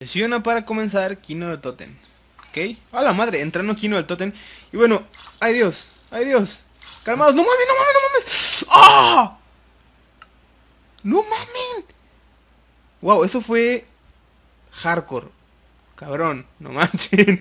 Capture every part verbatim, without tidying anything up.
Presiona para comenzar Kino del Totem. Ok. A la madre, entrando Kino del Totem. Y bueno, ay Dios, ay Dios. Calmados, no mames, no mames, no mames. ¡Ah! No mames. Wow, eso fue hardcore. Cabrón, no manchen.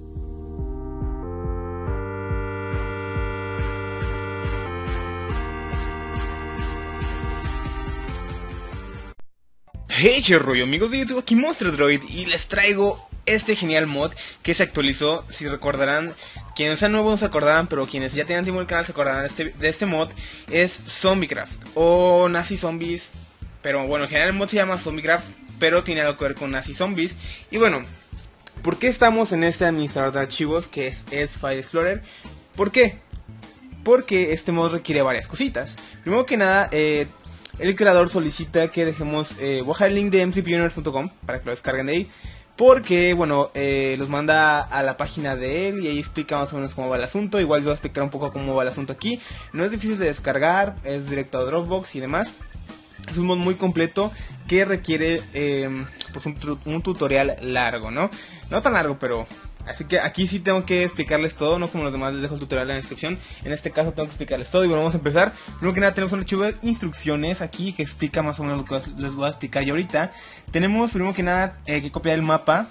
Hey, qué rollo, amigos de YouTube, aquí Monster Droid y les traigo este genial mod que se actualizó. Si recordarán, quienes sean nuevos no se acordarán, pero quienes ya tienen tiempo en el canal se acordarán de este, de este mod. Es Zombiecraft o Nazi Zombies, pero bueno, en general el mod se llama Zombiecraft, pero tiene algo que ver con Nazi Zombies. Y bueno, ¿por qué estamos en este administrador de archivos que es, es File Explorer? ¿Por qué? Porque este mod requiere varias cositas. Primero que nada, eh... el creador solicita que dejemos, eh, voy a dejar el link de m c pioneers punto com para que lo descarguen de ahí. Porque, bueno, eh, los manda a la página de él y ahí explica más o menos cómo va el asunto. Igual yo voy a explicar un poco cómo va el asunto aquí. No es difícil de descargar, es directo a Dropbox y demás. Es un mod muy completo que requiere eh, pues un, un tutorial largo, ¿no? No tan largo, pero... así que aquí sí tengo que explicarles todo, no como los demás les dejo el tutorial en la descripción. En este caso tengo que explicarles todo y bueno, vamos a empezar. Primero que nada tenemos un archivo de instrucciones aquí que explica más o menos lo que les voy a explicar yo ahorita. Tenemos primero que nada eh, que copiar el mapa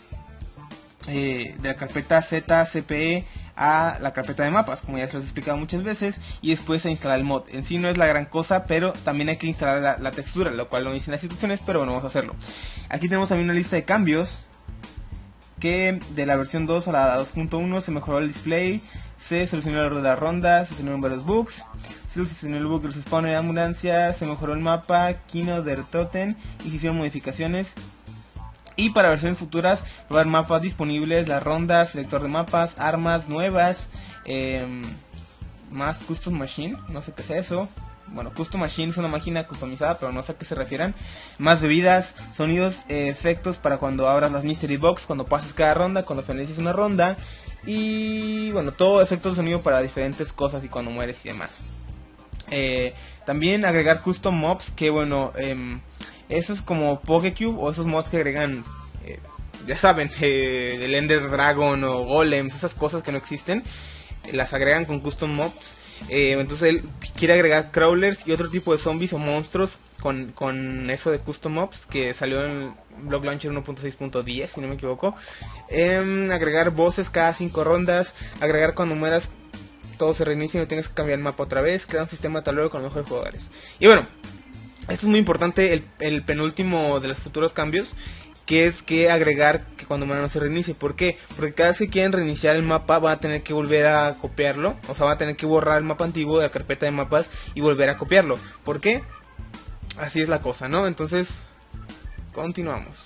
eh, de la carpeta Z C P E a la carpeta de mapas, como ya se los he explicado muchas veces, y después a instalar el mod. En sí no es la gran cosa, pero también hay que instalar la, la textura, lo cual no dicen las instrucciones, pero bueno, vamos a hacerlo. Aquí tenemos también una lista de cambios, que de la versión dos a la dos punto uno se mejoró el display, se solucionó el error de la ronda, se solucionaron varios bugs, se solucionó el bug de los spawners de ambulancia, se mejoró el mapa, Kino del Totem y se hicieron modificaciones. Y para versiones futuras va a haber mapas disponibles, las rondas, selector de mapas, armas nuevas, eh, más custom machine, no sé qué es eso. Bueno, custom machine es una máquina customizada, pero no sé a qué se refieran. Más bebidas, sonidos, eh, efectos para cuando abras las mystery box, cuando pases cada ronda, cuando finalices una ronda. Y bueno, todo efectos de sonido para diferentes cosas y cuando mueres y demás. Eh, también agregar custom mobs, que bueno, eh, esos como Pokecube o esos mods que agregan, eh, ya saben, eh, el Ender Dragon o Golems, esas cosas que no existen, eh, las agregan con custom mobs. Eh, entonces él quiere agregar crawlers y otro tipo de zombies o monstruos con, con eso de custom mobs que salió en Block Launcher uno punto seis punto diez, si no me equivoco. Eh, agregar bosses cada cinco rondas, agregar cuando mueras todo se reinicia y no tengas que cambiar el mapa otra vez, crear un sistema de tablero con los mejores jugadores. Y bueno, esto es muy importante, el, el penúltimo de los futuros cambios, que es que agregar que cuando no se reinicie. ¿Por qué? Porque cada vez que quieren reiniciar el mapa van a tener que volver a copiarlo. O sea, van a tener que borrar el mapa antiguo de la carpeta de mapas y volver a copiarlo. ¿Por qué? Así es la cosa, ¿no? Entonces, continuamos.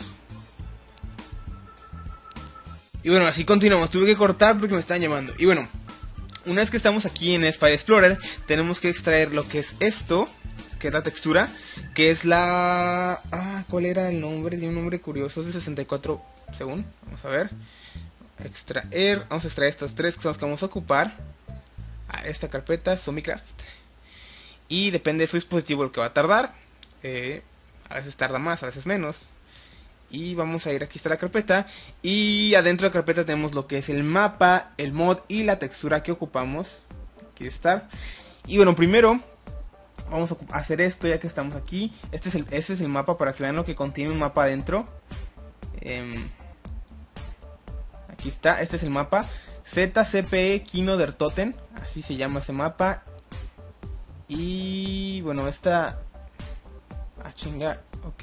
Y bueno, así continuamos. Tuve que cortar porque me están llamando. Y bueno, una vez que estamos aquí en File Explorer, tenemos que extraer lo que es esto, que es la textura, que es la... ah, ¿cuál era el nombre? Tiene un nombre curioso, es de sesenta y cuatro según, vamos a ver. Extraer, vamos a extraer estas tres que son las que vamos a ocupar a esta carpeta, Zombiecraft. Y depende de su dispositivo lo que va a tardar, eh, a veces tarda más, a veces menos. Y vamos a ir, aquí está la carpeta, y adentro de la carpeta tenemos lo que es el mapa, el mod y la textura que ocupamos. Aquí está. Y bueno, primero vamos a hacer esto ya que estamos aquí. Este es el, este es el mapa para que vean lo que contiene un mapa adentro. Eh, aquí está, este es el mapa. Z C P E Kino del Totem, así se llama ese mapa. Y bueno, esta... ah, chinga, ok.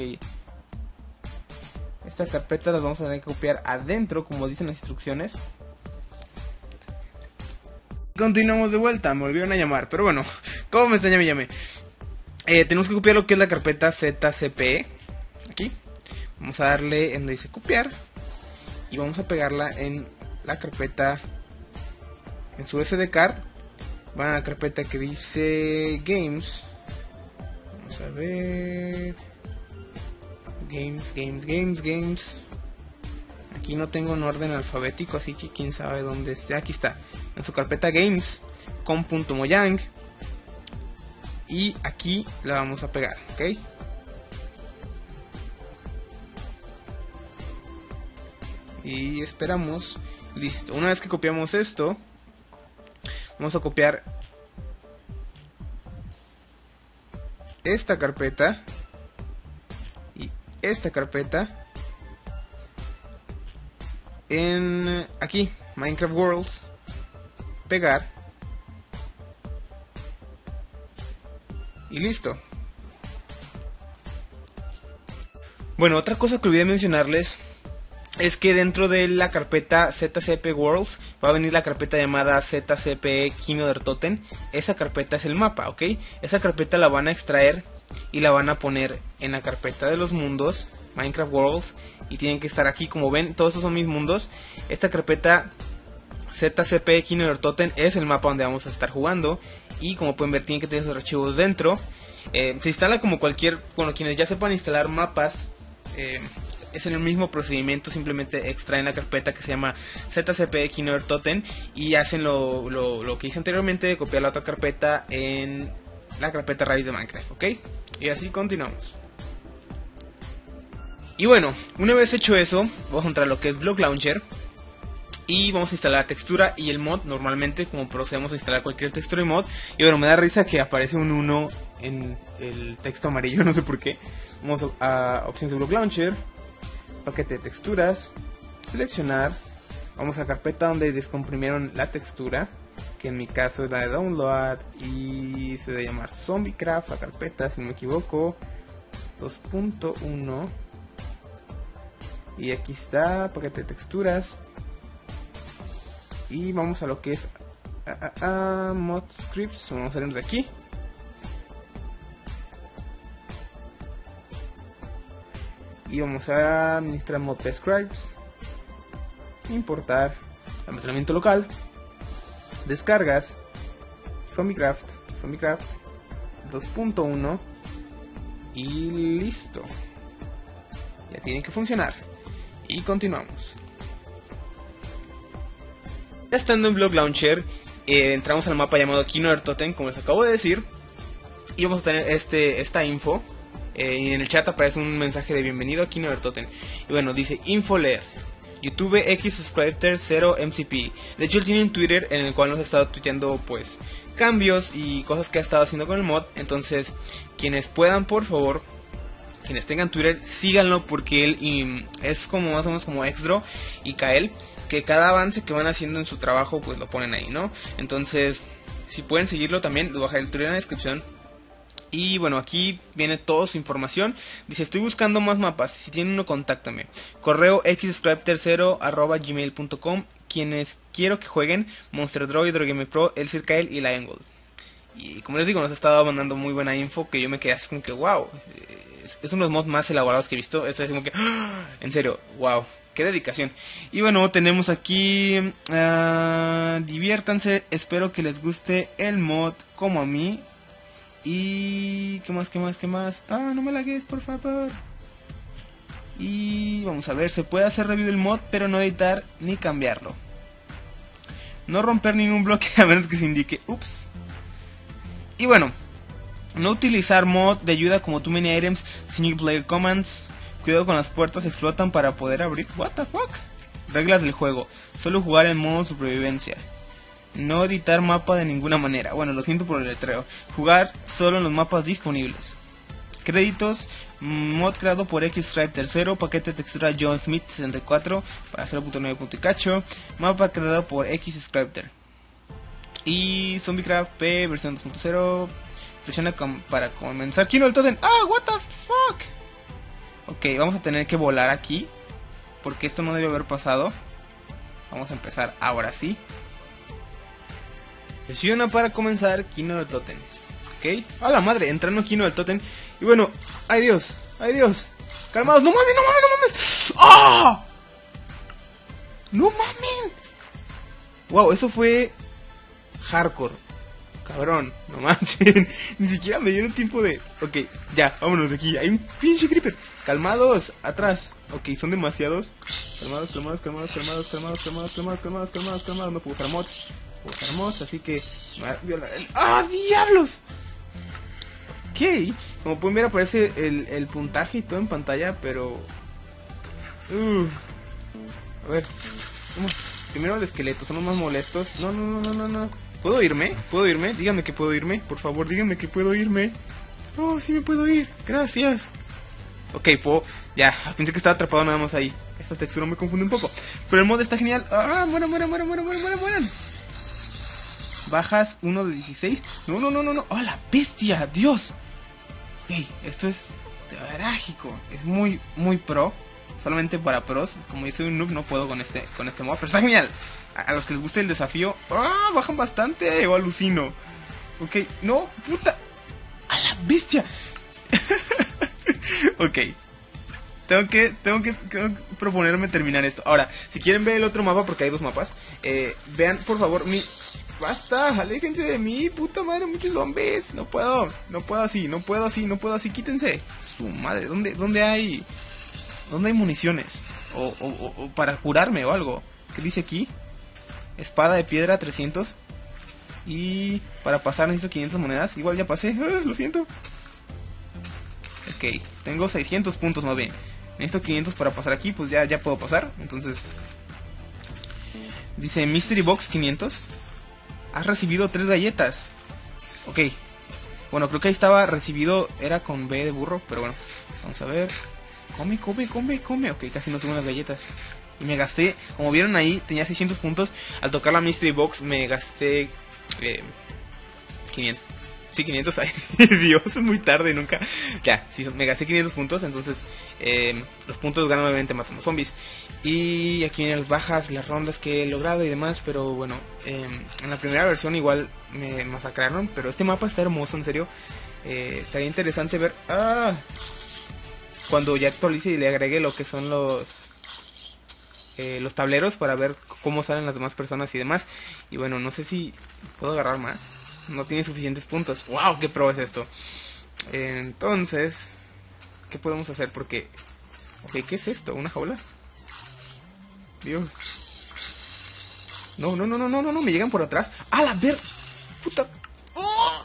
Esta carpeta las vamos a tener que copiar adentro, como dicen las instrucciones. Continuamos de vuelta, me volvieron a llamar, pero bueno, ¿cómo me están llamando? Llame. Eh, tenemos que copiar lo que es la carpeta Z C P E. Aquí. Vamos a darle en donde dice copiar. Y vamos a pegarla en la carpeta, en su S D card. Va a la carpeta que dice Games. Vamos a ver. Games, Games, Games, Games. Aquí no tengo un orden alfabético, así que quién sabe dónde está. Aquí está. En su carpeta Games. Com.mojang. Y aquí la vamos a pegar, ¿ok? Y esperamos. Listo. Una vez que copiamos esto, vamos a copiar esta carpeta y esta carpeta en aquí, Minecraft Worlds, pegar y listo. Bueno, otra cosa que olvidé mencionarles es que dentro de la carpeta Z C P Worlds va a venir la carpeta llamada Z C P Keynote Totem. Esa carpeta es el mapa, ¿ok? Esa carpeta la van a extraer y la van a poner en la carpeta de los mundos, Minecraft Worlds, y tienen que estar aquí. Como ven, todos estos son mis mundos. Esta carpeta Z C P Keynote Totem es el mapa donde vamos a estar jugando, y como pueden ver tienen que tener esos archivos dentro. Eh, se instala como cualquier, bueno, quienes ya sepan instalar mapas, eh, es en el mismo procedimiento, simplemente extraen la carpeta que se llama Z C P Keynote Totem y hacen lo, lo, lo que hice anteriormente, de copiar la otra carpeta en la carpeta raíz de Minecraft, ¿ok? Y así continuamos. Y bueno, una vez hecho eso, vamos a entrar a lo que es Block Launcher y vamos a instalar la textura y el mod. Normalmente, como procedemos a instalar cualquier textura y mod. Y bueno, me da risa que aparece un uno en el texto amarillo, no sé por qué. Vamos a, a opciones de Block Launcher, paquete de texturas, seleccionar, vamos a la carpeta donde descomprimieron la textura, que en mi caso es la de download y se debe llamar Zombiecraft, la carpeta, si no me equivoco, dos punto uno, y aquí está, paquete de texturas, y vamos a lo que es a, a, a, mod scripts, vamos a salirnos de aquí. Y vamos a administrar mod scripts, importar, almacenamiento local, descargas, Zombiecraft, Zombiecraft dos punto uno y listo. Ya tiene que funcionar. Y continuamos. Ya estando en Block Launcher, eh, entramos al mapa llamado Keynote Totem, como les acabo de decir, y vamos a tener este esta info. Eh, y en el chat aparece un mensaje de bienvenido a Keynote Totem. Y bueno, dice info leer YouTube X Subscriber cero M C P. De hecho él tiene un Twitter en el cual nos ha estado tuiteando pues cambios y cosas que ha estado haciendo con el mod. Entonces quienes puedan, por favor, quienes tengan Twitter, síganlo, porque él y, es como más o menos como Xdro y Kael, que cada avance que van haciendo en su trabajo pues lo ponen ahí, ¿no? Entonces si pueden seguirlo también, lo bajaré el Twitter en la descripción. Y bueno, aquí viene toda su información. Dice, estoy buscando más mapas, si tienen uno contáctame. Correo xscribe arroba gmail punto com. Quienes quiero que jueguen: Monster Droid, Drogame Pro, El Circael y Liongold. Y como les digo, nos ha estado mandando muy buena info, que yo me quedé así como que wow, es, es uno de los mods más elaborados que he visto. Es así como que, ¡oh! En serio, wow, qué dedicación. Y bueno, tenemos aquí uh, diviértanse, espero que les guste el mod como a mí. Y qué más, qué más, qué más. Ah, no me lagues, por favor. Y vamos a ver, se puede hacer review del mod, pero no editar ni cambiarlo. No romper ningún bloque a menos que se indique. Ups. Y bueno, no utilizar mod de ayuda como Too Many Items, Single Player Commands. Cuidado con las puertas, explotan para poder abrir. What the fuck. Reglas del juego, solo jugar en modo supervivencia. No editar mapa de ninguna manera. Bueno, lo siento por el letrero. Jugar solo en los mapas disponibles. Créditos: mod creado por Xscribe tercero. Paquete de textura John Smith sesenta y cuatro para cero punto nueve punto cacho. Mapa creado por Xscribe. Y Zombiecraft P versión dos punto cero. Presiona com para comenzar. Keynote Totem. Ah, what the fuck. Ok, vamos a tener que volar aquí, porque esto no debe haber pasado. Vamos a empezar ahora sí. Presiona para comenzar Keynote Totem. Ok, a la madre, entrando en Keynote Totem. Y bueno, ay Dios, ay Dios. Calmados, no mames, no mames, no mames. ¡Ah! No mames. Wow, eso fue hardcore. Cabrón, no manchen. Ni siquiera me dieron tiempo de... Ok, ya, vámonos de aquí. Hay un pinche creeper. Calmados, atrás. Ok, son demasiados. Calmados, calmados, calmados, calmados, calmados, calmados, calmados, calmados, calmados, calmados. No puedo usar mods. Puedo usar mods, así que... ¡Ah, diablos! Ok, como pueden ver aparece el, el puntaje y todo en pantalla, pero... Uh, A ver, vamos. Primero el esqueleto, son los más molestos. No, no, no, no, no, no. ¿Puedo irme? ¿Puedo irme? Díganme que puedo irme. Por favor, díganme que puedo irme. Oh, sí me puedo ir. Gracias. Ok, puedo. Ya, pensé que estaba atrapado nada más ahí. Esta textura me confunde un poco. Pero el mod está genial. Ah, muera, muera, muera, muera, muera, muera, muera. Bajas uno de dieciséis. No, no, no, no, no. ¡Oh, la bestia! ¡Dios! Ok, esto es trágico. Es muy, muy pro. Solamente para pros. Como yo soy un noob, no puedo con este, con este mod. Pero está genial. A, a los que les guste el desafío. ¡Ah! Bajan bastante. O alucino. Ok, no, puta. ¡A la bestia! Ok. Tengo que, tengo que, tengo que proponerme terminar esto. Ahora, si quieren ver el otro mapa, porque hay dos mapas, eh, vean por favor mi... ¡Basta! ¡Aléjense de mí! ¡Puta madre! ¡Muchos zombies! No puedo, no puedo así, no puedo así, no puedo así. ¡Quítense! ¡Su madre! ¿Dónde, dónde hay? ¿Dónde hay municiones? O, o, o, o para curarme o algo. ¿Qué dice aquí? Espada de piedra trescientos. Y para pasar necesito quinientas monedas. Igual ya pasé. ¡Ah, lo siento! Ok, tengo seiscientos puntos más bien. Necesito quinientos para pasar aquí, pues ya, ya puedo pasar. Entonces, dice Mystery Box quinientos. Has recibido tres galletas. Ok. Bueno, creo que ahí estaba recibido. Era con B de burro, pero bueno. Vamos a ver. Come, come, come, come. Ok, casi no suben las galletas. Y me gasté, como vieron ahí, tenía seiscientos puntos. Al tocar la Mystery Box me gasté eh, quinientos. Sí, quinientos. Ay, Dios, es muy tarde, nunca. Ya, sí, me gasté quinientos puntos. Entonces, eh, los puntos ganan obviamente matando zombies. Y aquí vienen las bajas, las rondas que he logrado y demás. Pero bueno, eh, en la primera versión igual me masacraron. Pero este mapa está hermoso, en serio. eh, Estaría interesante ver ah, cuando ya actualice y le agregue lo que son los eh, Los tableros, para ver cómo salen las demás personas y demás. Y bueno, no sé si puedo agarrar más. No tiene suficientes puntos. ¡Wow! ¡Qué pro es esto! Entonces, ¿qué podemos hacer? Porque... Ok, ¿qué es esto? ¿Una jaula? Dios. No, no, no, no, no, no, no, me llegan por atrás. ¡Ah, la ver! ¡Puta! ¡Oh!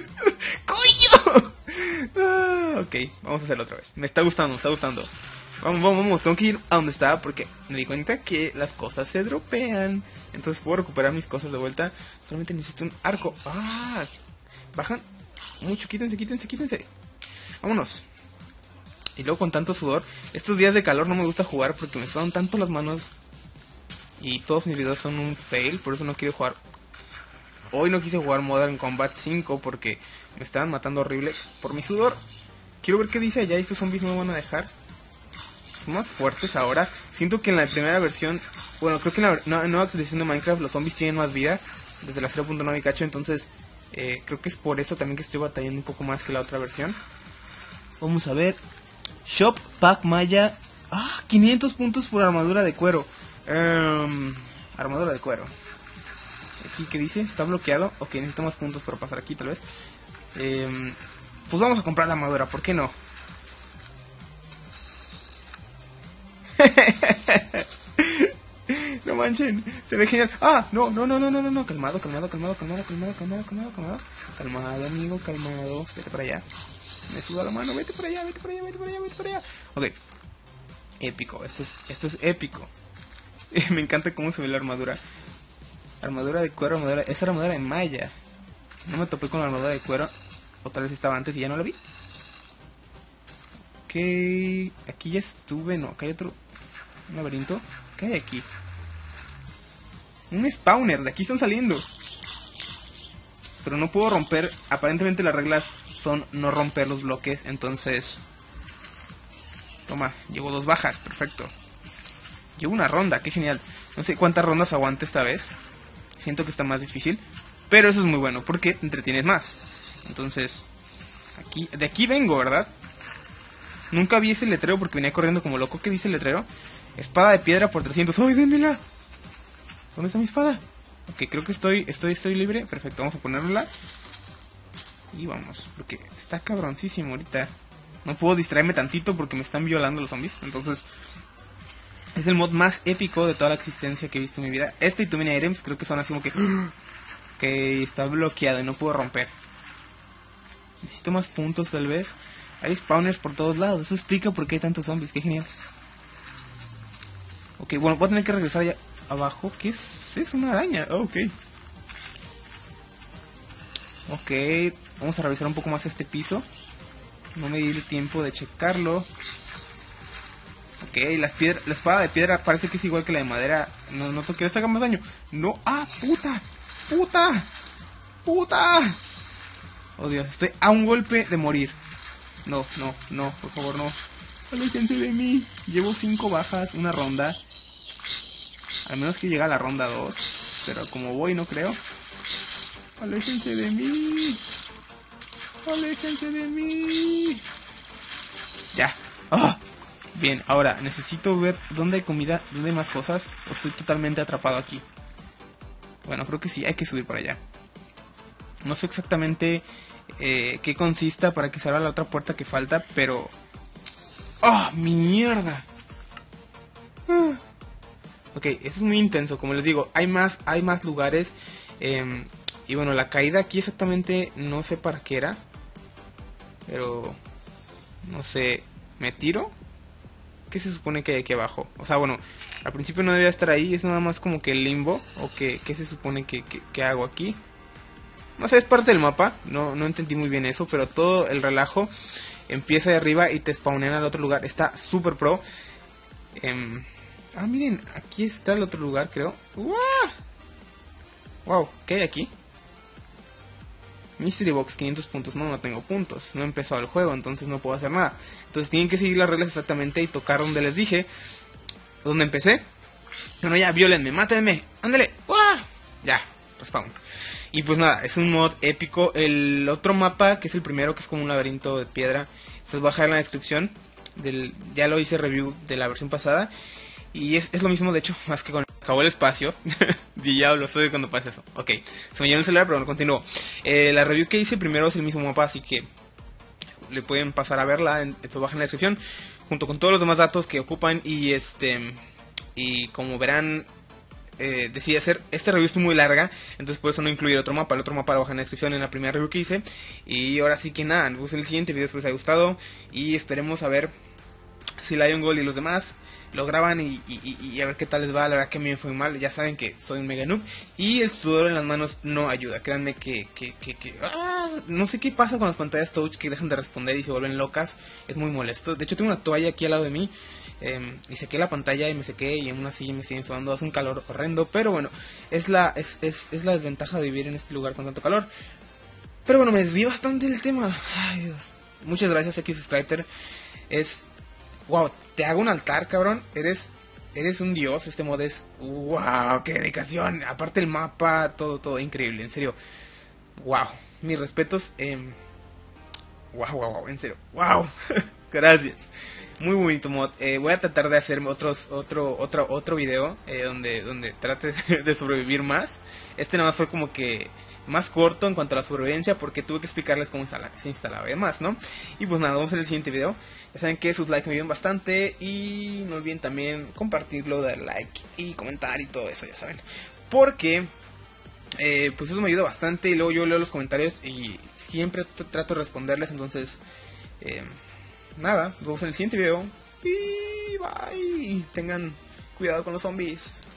¡Coño! Ah, ok, vamos a hacerlo otra vez. Me está gustando, me está gustando. Vamos, vamos, vamos, tengo que ir a donde estaba porque me di cuenta que las cosas se dropean. Entonces puedo recuperar mis cosas de vuelta. Solamente necesito un arco. ¡Ah! Bajan mucho, quítense, quítense, quítense. Vámonos. Y luego con tanto sudor. Estos días de calor no me gusta jugar porque me sudan tanto las manos. Y todos mis videos son un fail, por eso no quiero jugar. Hoy no quise jugar Modern Combat cinco porque me estaban matando horrible por mi sudor. Quiero ver qué dice allá. Estos zombies no me van a dejar. Son más fuertes ahora. Siento que en la primera versión... Bueno, creo que en la no, nueva actualización de Minecraft los zombies tienen más vida. Desde la cero punto nueve y cacho. Entonces eh, creo que es por eso también que estoy batallando un poco más que la otra versión. Vamos a ver. Shop Pack Maya. Ah, quinientos puntos por armadura de cuero. Um, armadura de cuero. Aquí, ¿qué dice? Está bloqueado. Ok, necesito más puntos para pasar aquí tal vez. Eh, pues vamos a comprar la armadura, ¿por qué no? No manchen, se ve genial. Ah, no, no, no, no, no, no, no. Calmado, calmado, calmado, calmado, calmado, calmado, calmado, calmado. Calmado, amigo, calmado. Vete para allá. Me suda la mano, vete para allá, vete para allá, vete para allá, vete para allá. Ok. Épico, esto es, esto es épico. Me encanta cómo se ve la armadura. Armadura de cuero, armadura... Esa armadura de malla. No me topé con la armadura de cuero. O tal vez estaba antes y ya no la vi. Ok. Aquí ya estuve. No, acá hay otro... Un laberinto. ¿Qué hay aquí? Un spawner. De aquí están saliendo. Pero no puedo romper. Aparentemente las reglas son no romper los bloques. Entonces... Toma, llevo dos bajas. Perfecto. Llevo una ronda. Qué genial. No sé cuántas rondas aguante esta vez. Siento que está más difícil. Pero eso es muy bueno porque te entretienes más. Entonces... aquí De aquí vengo, ¿verdad? Nunca vi ese letrero porque venía corriendo como loco. ¿Qué dice el letrero? Espada de piedra por trescientos. ¡Ay, démela! ¿Dónde está mi espada? Ok, creo que estoy, estoy, estoy libre. Perfecto, vamos a ponerla. Y vamos, porque está cabroncísimo ahorita. No puedo distraerme tantito porque me están violando los zombies. Entonces, es el mod más épico de toda la existencia que he visto en mi vida. Este y Too Many Items creo que son así como que... que está bloqueado y no puedo romper. Necesito más puntos tal vez. Hay spawners por todos lados. Eso explica por qué hay tantos zombies. Qué genial. Ok, bueno, voy a tener que regresar allá abajo. ¿Qué es? Es una araña. Oh, ok. Ok, vamos a revisar un poco más este piso. No me di el tiempo de checarlo. Ok, las piedras, la espada de piedra parece que es igual que la de madera. No, no quiero que haga más daño. No, ah, puta, puta, puta. Oh Dios, estoy a un golpe de morir. No, no, no, por favor no. Aléjense de mí. Llevo cinco bajas, una ronda. Al menos que llegue a la ronda dos. Pero como voy no creo. Aléjense de mí. Aléjense de mí. Ya. ¡Oh! Bien, ahora necesito ver dónde hay comida, dónde hay más cosas. O estoy totalmente atrapado aquí. Bueno, creo que sí, hay que subir para allá. No sé exactamente eh, qué consista para que se abra la otra puerta que falta, pero... ¡Oh, mi mierda! Uh. Ok, eso es muy intenso, como les digo, hay más, hay más lugares. Eh, y bueno, la caída aquí exactamente no sé para qué era. Pero... no sé, ¿me tiro? ¿Qué se supone que hay aquí abajo? O sea, bueno, al principio no debía estar ahí, es nada más como que el limbo. ¿O qué, qué se supone que, que, que hago aquí? No sé, es parte del mapa, no, no entendí muy bien eso, pero todo el relajo empieza de arriba y te spawnean al otro lugar. Está súper pro. Eh, ah, miren, aquí está el otro lugar, creo. ¡Wow! Wow, ¿qué hay aquí? Mystery Box, quinientos puntos. No, no tengo puntos. No he empezado el juego, entonces no puedo hacer nada. Entonces tienen que seguir las reglas exactamente y tocar donde les dije. Donde empecé. Bueno, ya, violenme, mátenme. Ándale. ¡Wow! Ya, respawn. Y pues nada, es un mod épico. El otro mapa, que es el primero, que es como un laberinto de piedra, se os va a dejar en la descripción. Del, ya lo hice review de la versión pasada. Y es, es lo mismo, de hecho, más que con... Acabó el espacio. Diablo, soy cuando pasa eso. Ok, se me llenó el celular, pero no continúo. Eh, la review que hice primero es el mismo mapa, así que le pueden pasar a verla. En, se baja en la descripción, junto con todos los demás datos que ocupan. Y este y como verán, eh, decidí hacer... Esta review es muy larga, entonces por eso no incluí el otro mapa. El otro mapa lo bajé en la descripción en la primera review que hice. Y ahora sí que nada, nos vemos en el siguiente video, espero les haya gustado. Y esperemos a ver si Lion Gold y los demás lo graban y, y, y a ver qué tal les va. La verdad que a mí me fue mal, ya saben que soy un mega noob y el sudor en las manos no ayuda. Créanme que, que, que, que ah, no sé qué pasa con las pantallas touch que dejan de responder y se vuelven locas. Es muy molesto. De hecho tengo una toalla aquí al lado de mí eh, y sequé la pantalla y me sequé y aún así me siguen sudando. Hace un calor horrendo, pero bueno, es la, es, es, es la desventaja de vivir en este lugar con tanto calor. Pero bueno, me desvié bastante del tema. Ay, Dios. Muchas gracias, X-Scripter. Es... wow, te hago un altar, cabrón. Eres eres un dios. Este mod es... wow, qué dedicación. Aparte el mapa, todo, todo increíble, en serio. Wow, mis respetos. Eh... wow, wow, wow, en serio. Wow, gracias. Muy bonito mod. Eh, voy a tratar de hacer otros, otro, otro, otro video eh, donde, donde trate de sobrevivir más. Este nada más fue como que más corto en cuanto a la sobrevivencia, porque tuve que explicarles cómo instalar, se instalaba y demás, ¿no? Y pues nada, vamos a ver el siguiente video. Ya saben que sus likes me ayudan bastante y no olviden también compartirlo, dar like y comentar y todo eso, ya saben. Porque eh, pues eso me ayuda bastante y luego yo leo los comentarios y siempre trato de responderles, entonces eh, nada, nos vemos en el siguiente video y bye. Tengan cuidado con los zombies.